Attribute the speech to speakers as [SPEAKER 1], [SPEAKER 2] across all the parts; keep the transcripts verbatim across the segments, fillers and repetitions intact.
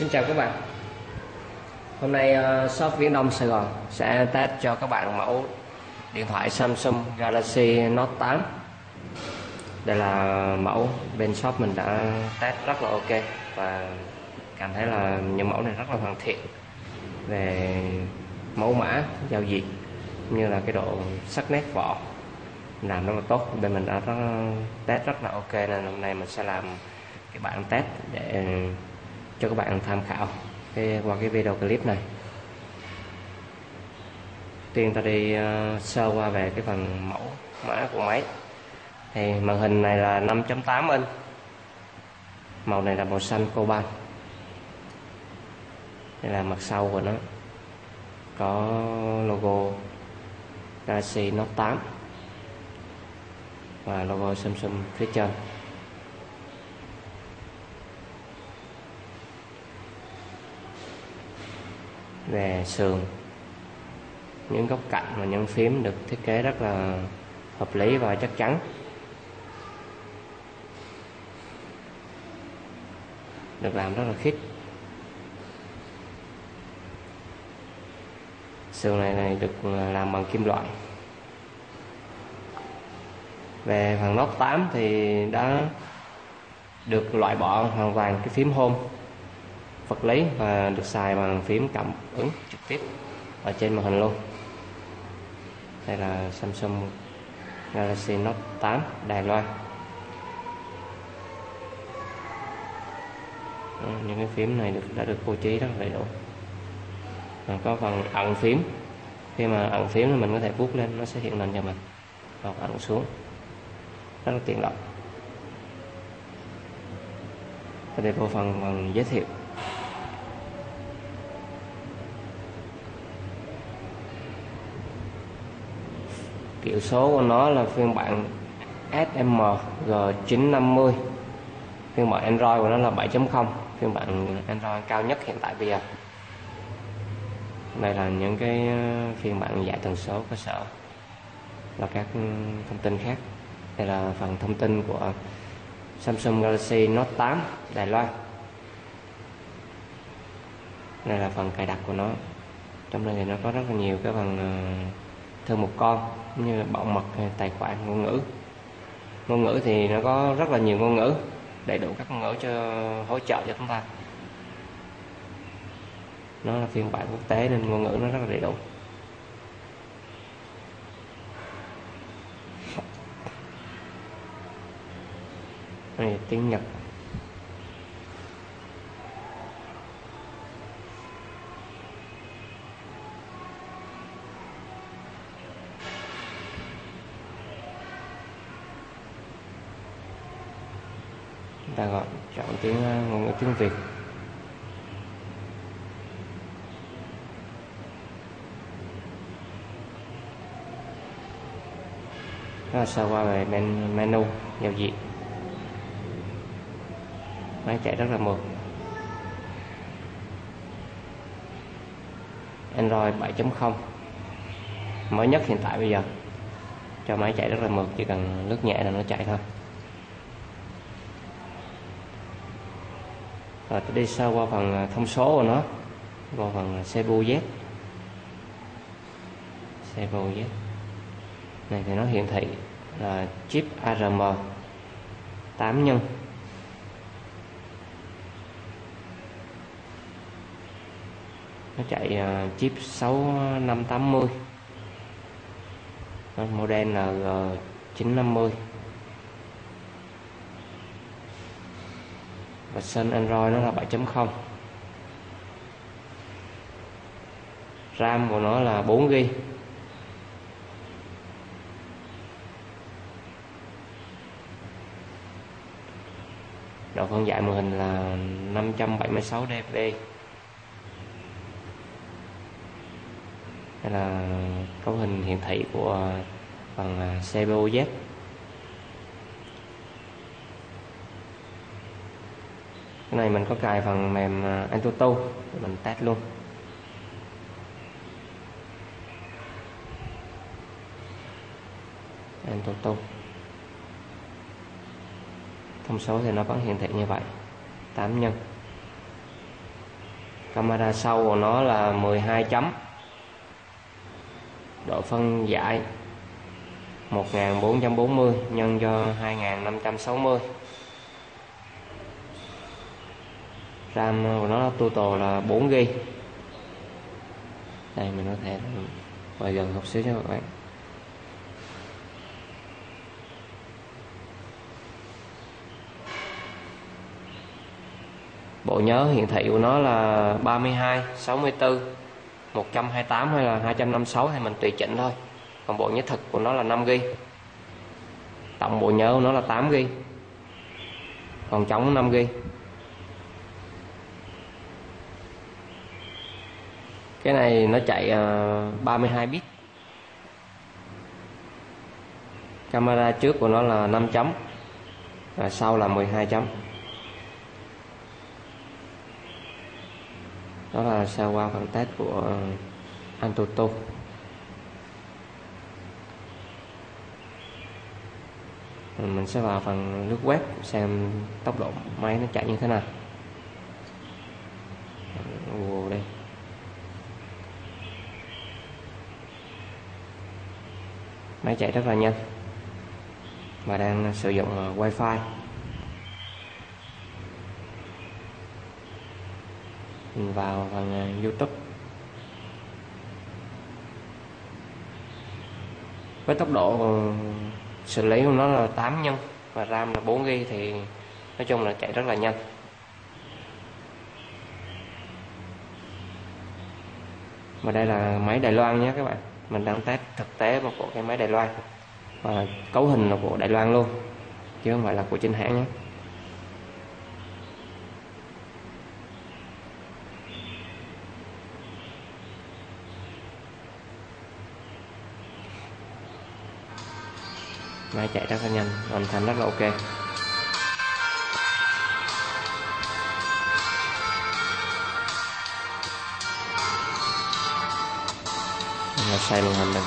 [SPEAKER 1] Xin chào các bạn. Hôm nay uh, shop Viễn Đông Sài Gòn sẽ test cho các bạn mẫu điện thoại Samsung Galaxy Note tám. Đây là mẫu bên shop mình đã test rất là ok và cảm thấy là những mẫu này rất là hoàn thiện về mẫu mã, giao diện như là cái độ sắc nét vỏ làm rất là tốt. Bên mình đã rất, test rất là ok nên hôm nay mình sẽ làm cái bản test để cho các bạn tham khảo cái, qua cái video clip này. Tiên ta đi uh, sơ qua về cái phần mẫu mã của máy. Thì màn hình này là năm chấm tám inch, màu này là màu xanh coban. Đây là mặt sau của nó, có logo Galaxy Note tám và logo Samsung phía trên. Về sườn, những góc cạnh và những phím được thiết kế rất là hợp lý và chắc chắn. Được làm rất là khít. Sườn này, này được làm bằng kim loại. Về phần Note tám thì đã được loại bỏ hoàn toàn cái phím Home vật lý và được xài bằng phím cảm ứng trực tiếp ở trên màn hình luôn. Đây là Samsung Galaxy Note tám Đài Loan. Đó, những cái phím này được đã được bố trí rất là đầy đủ. Và có phần ẩn phím, khi mà ẩn phím thì mình có thể vuốt lên nó sẽ hiện lên cho mình, hoặc ẩn xuống, rất là tiện lợi. Và đây vô phần, phần giới thiệu. Kiểu số của nó là phiên bản S M G chín năm mươi. Phiên bản Android của nó là bảy chấm không, phiên bản Android cao nhất hiện tại bây giờ. Đây là những cái phiên bản giải tần số cơ sở và các thông tin khác. Đây là phần thông tin của Samsung Galaxy Note tám Đài Loan. Đây là phần cài đặt của nó. Trong đây thì nó có rất là nhiều cái phần thư mục con như là bảo mật, tài khoản, ngôn ngữ. Ngôn ngữ thì nó có rất là nhiều ngôn ngữ, đầy đủ các ngôn ngữ cho hỗ trợ cho chúng ta. Nó là phiên bản quốc tế nên ngôn ngữ nó rất là đầy đủ. Đây, tiếng Nhật. Chúng ta gọi chọn tiếng ngôn ngữ tiếng Việt. Đó là sơ qua về bên menu giao diện. Máy chạy rất là mượt. Android bảy chấm không mới nhất hiện tại bây giờ, cho máy chạy rất là mượt, chỉ cần lướt nhẹ là nó chạy thôi. Rồi tôi đi sơ qua phần thông số của nó, qua phần xê pê u Z. xê pê u Z này thì nó hiển thị là chip A R M tám nhân. Nó chạy uh, chip sáu năm tám mươi, model là G chín năm mươi. Version Android nó là bảy chấm không. RAM của nó là bốn gi ga bai. Độ phân giải màn hình là năm trăm bảy mươi sáu dpi. Đây là cấu hình hiển thị của phần xê pê u Z. Cái này mình có cài phần mềm Antutu để mình test luôn. Antutu. Thông số thì nó vẫn hiển thị như vậy, tám nhân. Camera sau của nó là mười hai chấm, độ phân giải một nghìn bốn trăm bốn mươi nhân cho hai nghìn năm trăm sáu mươi. RAM của nó total là bốn gi ga bai. Đây mình có thể mời gần một xíu cho các bạn. Bộ nhớ hiển thị của nó là ba mươi hai, sáu mươi tư, một trăm hai mươi tám hay là hai trăm năm mươi sáu thì mình tùy chỉnh thôi. Còn bộ nhớ thực của nó là năm gi ga bai. Tổng bộ nhớ của nó là tám gi ga bai. Còn trống năm gi ga bai. Cái này nó chạy ba mươi hai bit. Camera trước của nó là năm chấm và sau là mười hai chấm. Đó là sau qua phần test của Antutu. Mình sẽ vào phần lướt web xem tốc độ máy nó chạy như thế nào. Google đây. Máy chạy rất là nhanh và đang sử dụng Wi-Fi. Mình vào phần YouTube. Với tốc độ xử lý của nó là tám nhân và RAM là bốn gi ga bai thì nói chung là chạy rất là nhanh. Và đây là máy Đài Loan nhé các bạn. Mình đang test thực tế một bộ cái máy Đài Loan và cấu hình là của Đài Loan luôn chứ không phải là của chính hãng nhé. Máy chạy rất là nhanh, âm thanh rất là ok. Mình là xoay màn hình đây.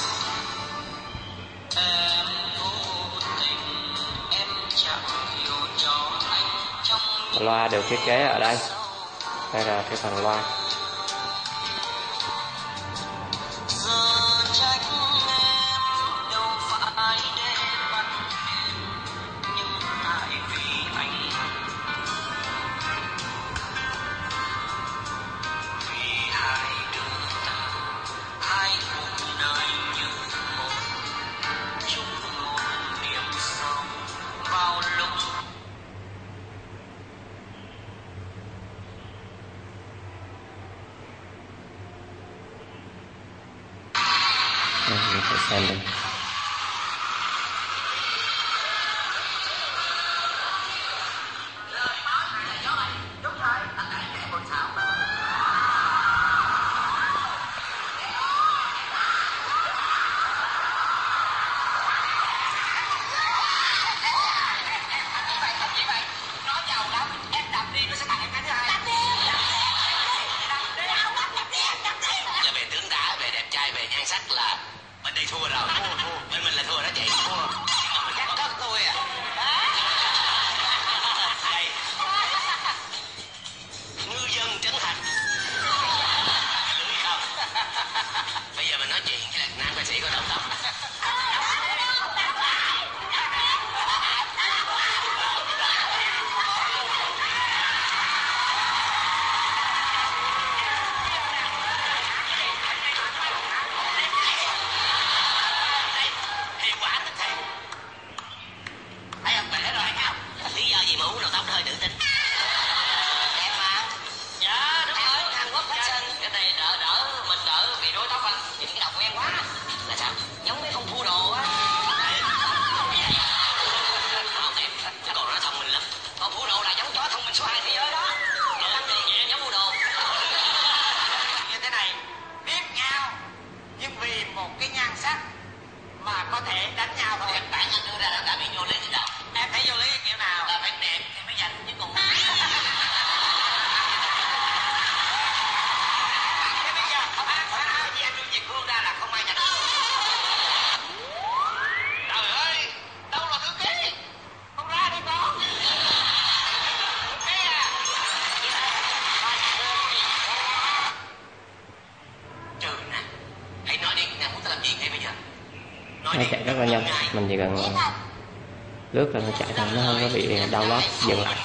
[SPEAKER 1] Loa được thiết kế ở đây. Đây là cái phần loa. Đây, mình sẽ xem đây.
[SPEAKER 2] Sắc là bên đây thua rồi.
[SPEAKER 1] nó chạy rất là nhanh, mình chỉ cần lướt là nó chạy thôi, nó không có bị download dừng lại.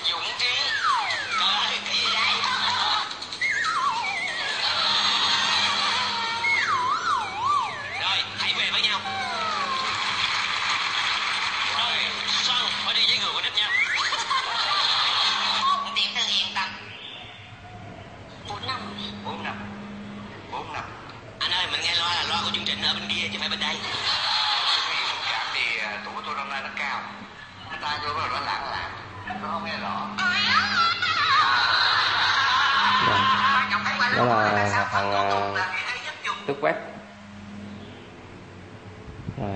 [SPEAKER 2] Anh ơi, mình nghe loa là loa của chương trình ở bên kia chứ phải bên đây.
[SPEAKER 3] Cái gì thông cảm thì tuổi của tôi năm nay nó cao, tai tôi nó lạng lạng, nó không nghe rõ.
[SPEAKER 1] Đó là thằng lướt web. Rồi.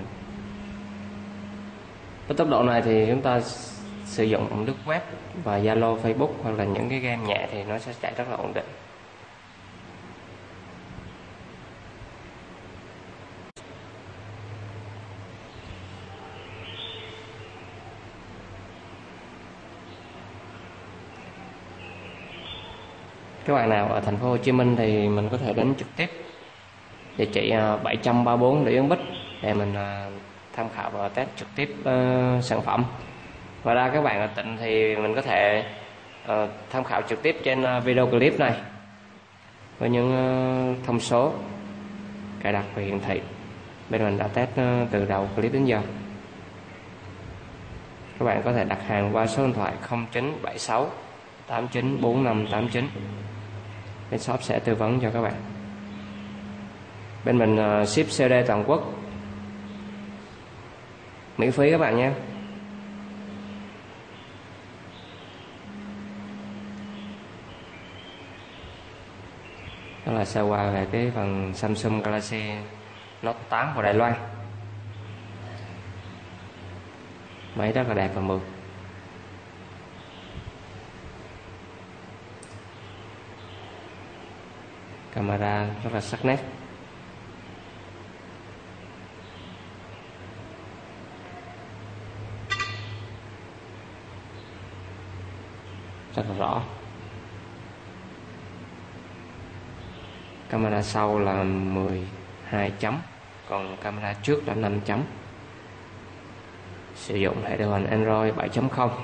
[SPEAKER 1] Với tốc độ này thì chúng ta sử dụng lướt web và Zalo, Facebook hoặc là những cái game nhẹ thì nó sẽ chạy rất là ổn định. Các bạn nào ở thành phố Hồ Chí Minh thì mình có thể đến trực tiếp địa chỉ bảy trăm ba mươi tư Lý Ứng Bích để mình tham khảo và test trực tiếp uh, sản phẩm. Và ra các bạn ở tỉnh thì mình có thể uh, tham khảo trực tiếp trên uh, video clip này với những uh, thông số cài đặt và hiển thị bên mình đã test uh, từ đầu clip đến giờ. Các bạn có thể đặt hàng qua số điện thoại không chín bảy sáu tám chín bốn năm tám chín. Bên shop sẽ tư vấn cho các bạn. Bên mình uh, ship xê đê toàn quốc miễn phí các bạn nhé. Đó là sơ qua về cái phần Samsung Galaxy Note tám của Đài Loan. Máy rất là đẹp và mượt. Camera rất là sắc nét. Rất là rõ. Camera sau là mười hai chấm, còn camera trước là năm chấm. Sử dụng hệ điều hành Android bảy chấm không.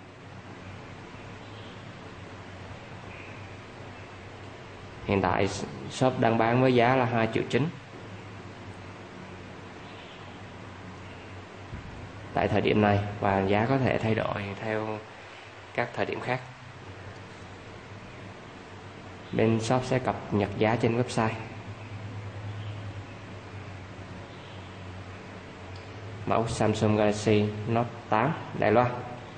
[SPEAKER 1] Hiện tại shop đang bán với giá là hai triệu chín. Tại thời điểm này, và giá có thể thay đổi theo các thời điểm khác. Bên shop sẽ cập nhật giá trên website. Mẫu Samsung Galaxy Note tám Đài Loan.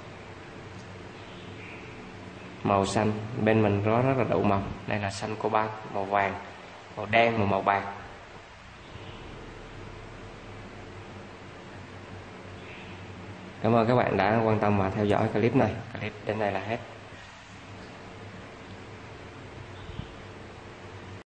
[SPEAKER 1] Màu xanh bên mình có rất là đủ màu. Đây là xanh cobalt, màu vàng, màu đen và màu bạc. Cảm ơn các bạn đã quan tâm và theo dõi clip này. Clip đến đây là hết.